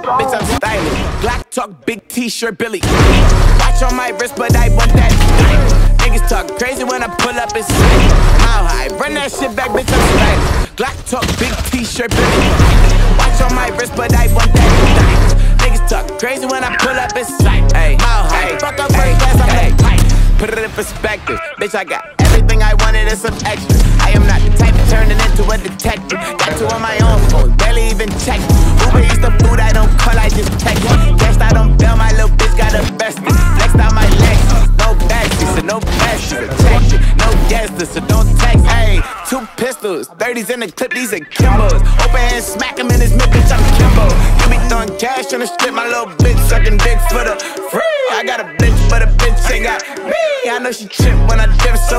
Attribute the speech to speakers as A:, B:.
A: Bitch, I'm stylish. Glock talk, big t-shirt, Billy. Watch on my wrist, but I want that. Niggas talk crazy when I pull up and sight. Mile high, run that shit back, bitch, I'm stylish. Glock talk, big t-shirt, Billy. Watch on my wrist, but I want that. Niggas talk crazy when I pull up and sight. Mile high, fuck up first class, I'm like. Put it in perspective, bitch, I got everything I wanted and some extra. I am not the type of turning into a detective. Got two on my own phone, barely even check. Uber eats the food, I don't call, I just text. Guessed I don't bail, my little bitch got a bestie. Flexed out my Lexus, no backseat, so no backseat. Protection, no guesses, so don't text. Ayy, 2 pistols, 30s in the clip, these are Kimbos. Open hand, smack him in his mid, bitch, I'm Kimbo. You be throwing cash on the strip, my little bitch sucking dick for the free. I got a bitch, but a bitch ain't got me. I know she trip when I dip, so